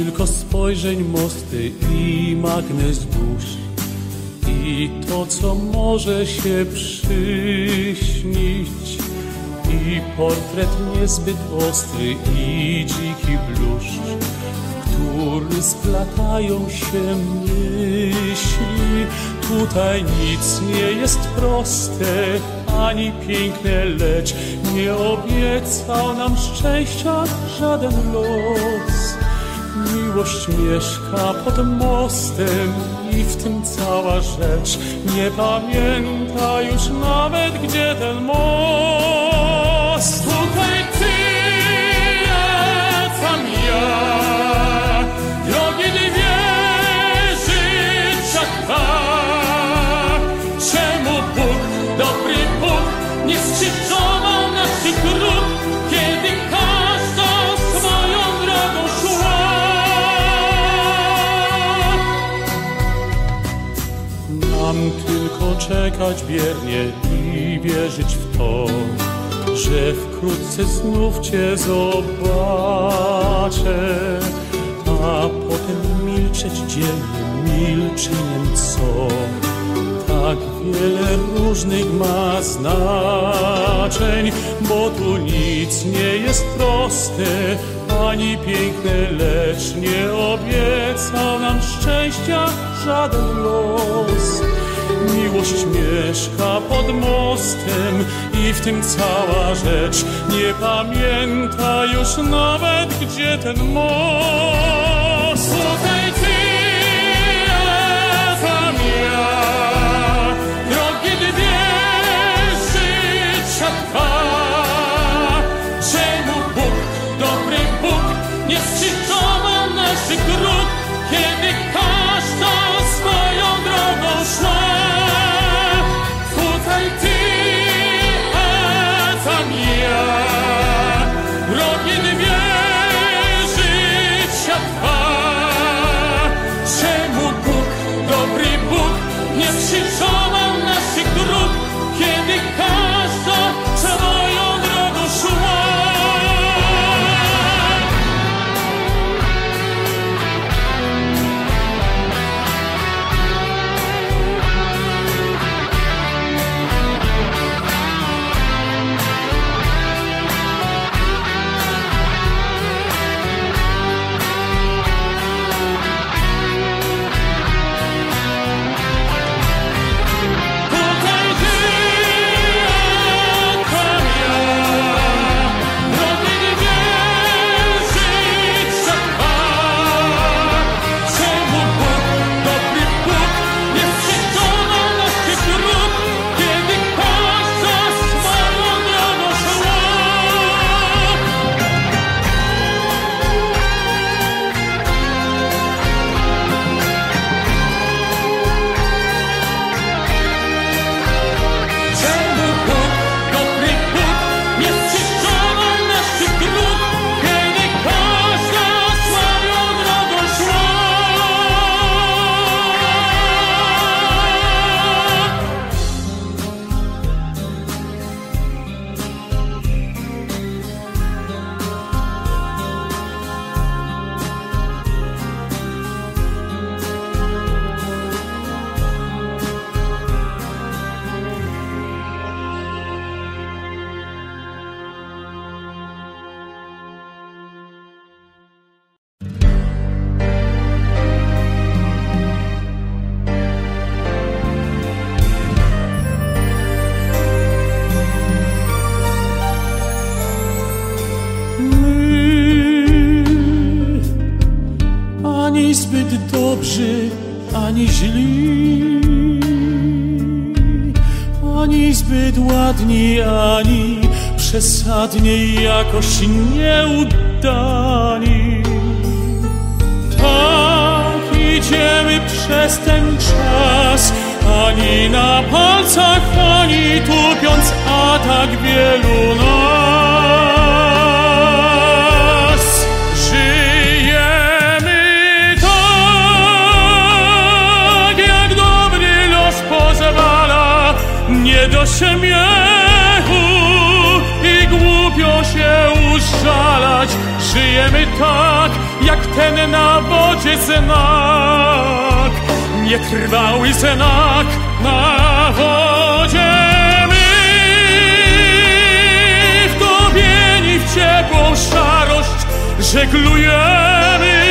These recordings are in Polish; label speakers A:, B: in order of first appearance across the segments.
A: tylko spojrzeń mosty i magnes dusz i to, co może się przyśnić, i portret niezbyt ostry i dziki bluszcz, w który splatają się myśli. Tutaj nic nie jest proste ani piękne, lecz nie obiecał nam szczęścia żaden los. Miłość mieszka pod mostem i w tym cała rzecz. Nie pamięta już nawet, gdzie ten most. Tutaj ty, a tam ja, drogi dwie życia dwa. Czemu Bóg, dobry Bóg, nie skrzyżował naszych dróg, kiedy każda swoją drogą szła? Nam tylko czekać biernie i wierzyć w to, że wkrótce znów Cię zobaczę, a potem milczeć dzielnie milczeniem, co tak wiele różnych ma znaczeń, bo tu nic nie jest proste ani piękne, lecz nie obiecał nam szczęścia żaden los. Miłość mieszka pod mostem i w tym cała rzecz. Nie pamięta już nawet, gdzie ten most. Tutaj ty, a tam ja, drogi dwie życia dwa. Czemu Bóg, dobry Bóg, nie skrzyżował naszych dróg, kiedy każda swoją drogą szła? Tutaj ty, a tam ja, drogi dwie życia dwa. Czemu Bóg, dobry Bóg, nie skrzyżował naszych dróg, kiedy każda swoją drogą szła? Ani zbyt dobrzy, ani źli, ani zbyt ładni, ani przesadnie jakoś nieudani. Tak idziemy przez ten czas, ani na palcach, ani tupiąc, a tak wielu nas. Żyjemy tak, jak dobry los pozwala, nie do śmiechu i głupio się użalać. Żyjemy tak, jak ten na wodzie znak, nietrwały znak na wodzie. My wtopieni w ciepłą szarość żeglujemy,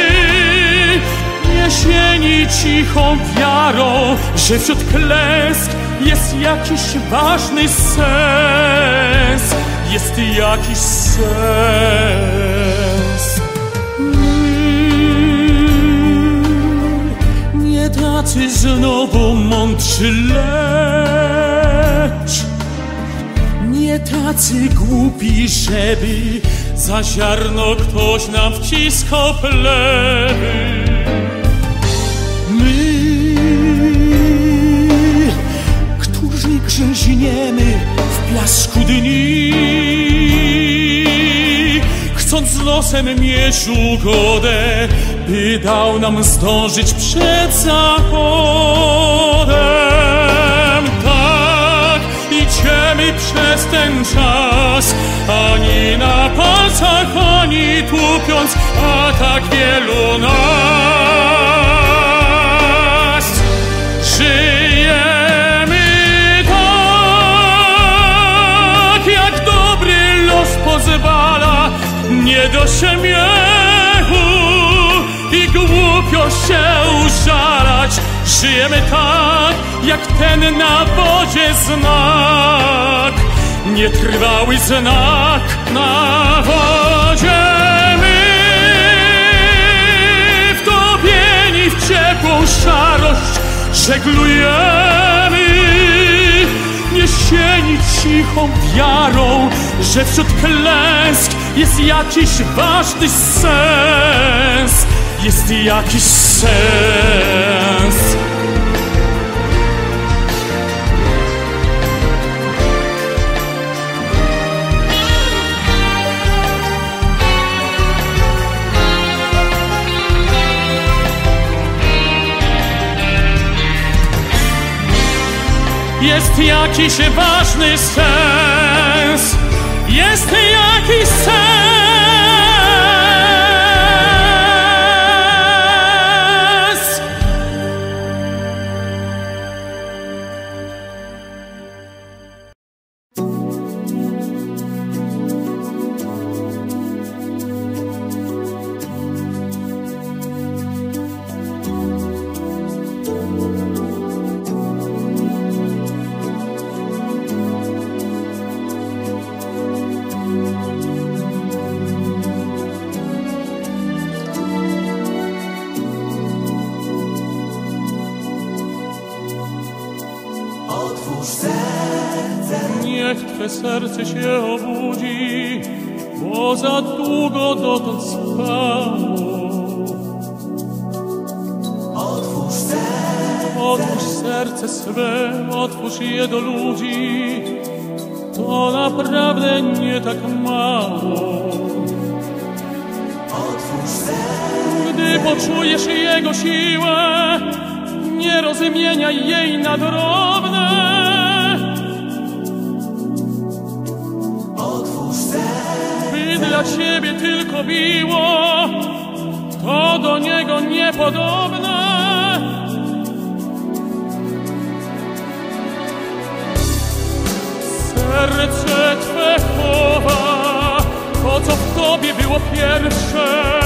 A: jesieni cichą wiarą, że wśród klęsk jest jakiś ważny sens, jest jakiś sens. Nie tacy znowu mądrzy, lecz nie tacy głupi, żeby za ziarno ktoś nam wciskał pleby. My, którzy grzęźniemy w piasku dni, chcąc z losem mieć ugodę, by dał nam zdążyć przed zachodem. Tak, idziemy przez ten czas, ani na palcach, ani tupiąc, a tak wielu nas. Żyjemy tak, jak dobry los pozwala, nie do śmiechu i głupio się użalać. Żyjemy tak, jak ten na wodzie znak, nietrwały znak na wodzie. My wtopieni w ciepłą szarość żeglujemy, niesieni cichą wiarą, że wśród klęsk jest jakiś ważny sens, jest jakiś sens. Jest jakiś ważny sens, jest jakiś sens. Niech Twe serce się obudzi, bo za długo dotąd spało. Otwórz serce swe, otwórz je do ludzi, to naprawdę nie tak mało. Gdy poczujesz Jego siłę, nie rozmieniaj jej na drobne. By dla Ciebie tylko biło, to do Niego niepodobne. Serce Twe chowa to, co w Tobie było pierwsze.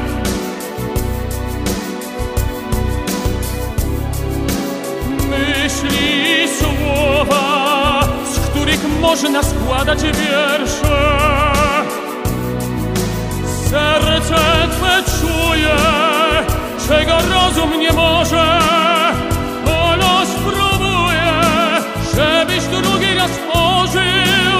A: Myśli, słowa, z których można składać wiersze. Serce Twe czuje, czego rozum nie może. O los próbuje, żebyś drugi raz ożył.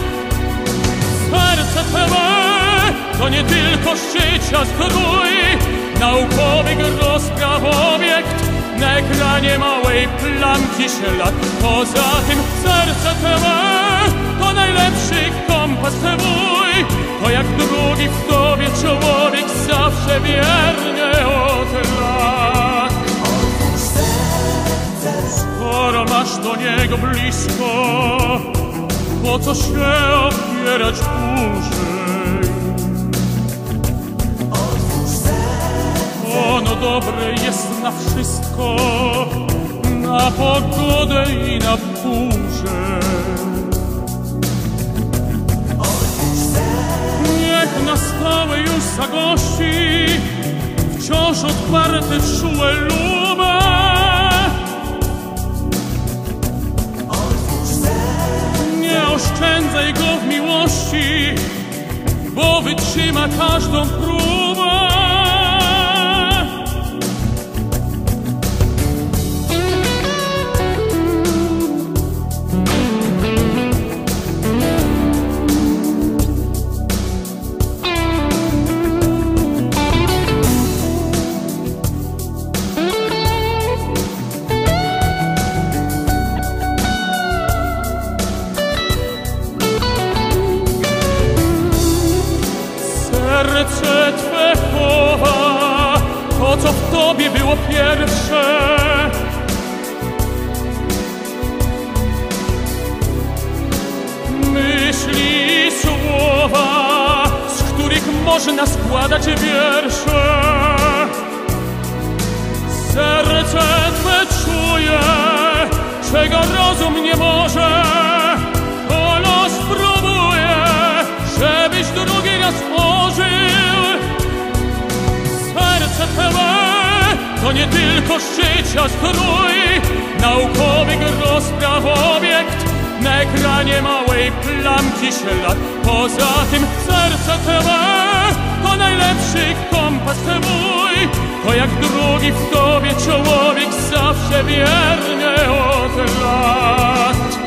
A: Serce Twe to nie tylko życia strój, naukowy rozpraw obiekt, na ekranie małej plamki ślad. Poza tym serce Twe to najlepszy kompas Twój, to jak drugi w Tobie człowiek zawsze wiernie od lat. Skoro masz do Niego blisko, po co się opierać dłużej? dobre jest na wszystko, na pogodę i na burzę. Niech na stałe już zagości wciąż otwarte czułe luby. Nie oszczędzaj go w miłości, bo wytrzyma każdą próbę. Serce Twe chowa to, co w Tobie było pierwsze. Myśli i słowa, z których można składać wiersze. Serce Twe czuje, czego rozum nie może, to los próbuje, żebyś drugi raz ożył. Serce Twe to nie tylko życia strój, naukowy rozpraw obiekt, na ekranie małej plamki ślad. Poza tym serce Twe to najlepszy kompas mój, to jak drugi w Tobie człowiek zawsze wierny od lat.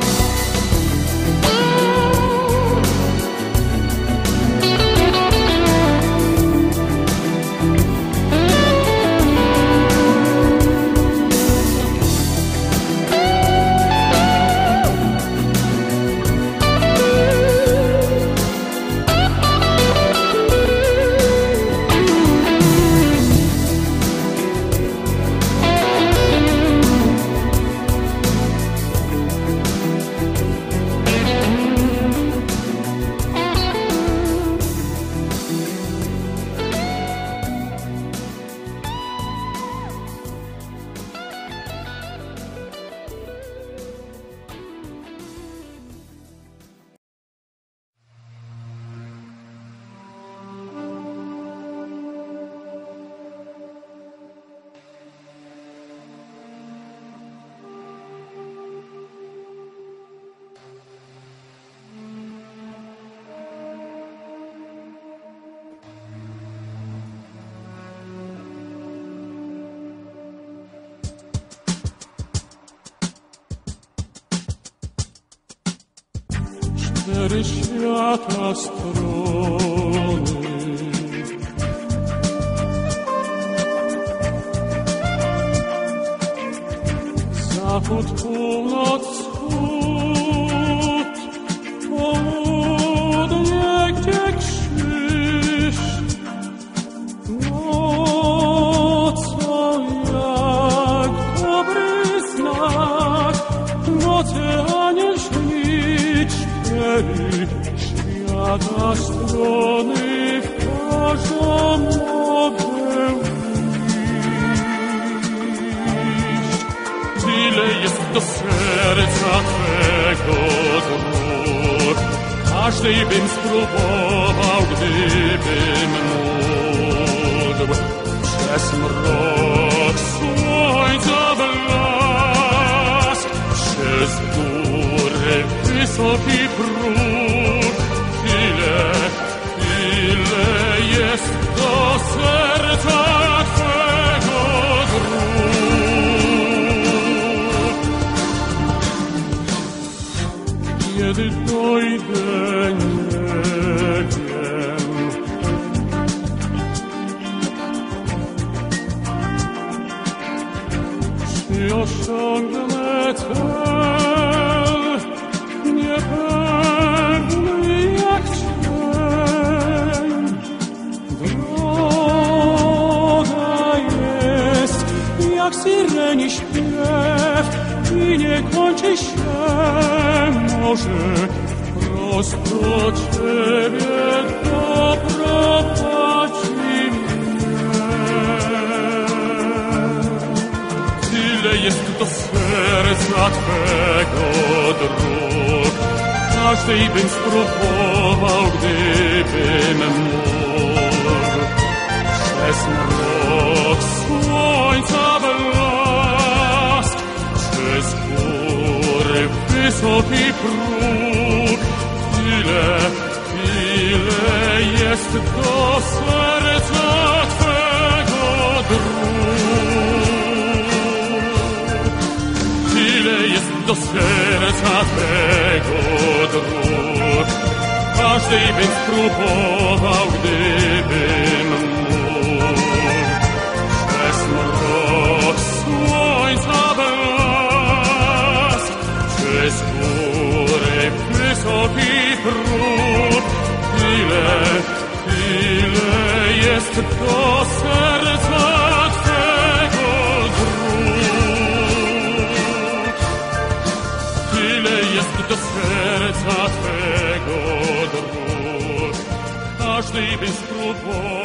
A: Cztery świata strony, zachód, północ, wschód, południe, gdzie krzyż. Nocą jak dobry znak, nocy aniel śnić. Świata strony w każdą mogę iść. Tyle jest do serca Twego dróg, każdej bym spróbował, gdybym mógł. Przez mrok słońca blask, przez góry wysoki próg, tyle jest do serca Twego dróg. Kiedy dojdę, nie wiem, czy osiągnę cel, niepewny jak cień. Droga jest jak syreni śpiew i nie kończy się, może wprost do Ciebie doprowadzi mnie. jest do serca Twego dróg, każdej bym spróbował, gdybym mógł. Przez mrok słońca blask, przez góry wysoki próg, ile jest do serca Twego dróg. Ile jest do serca Twego dróg, każdej bym spróbował, gdybym mógł. Przez mrok słońca blask, przez góry wysoki próg, ile jest do serca Twego dróg. Ile jest do serca Twego dróg, każdej by spróbował.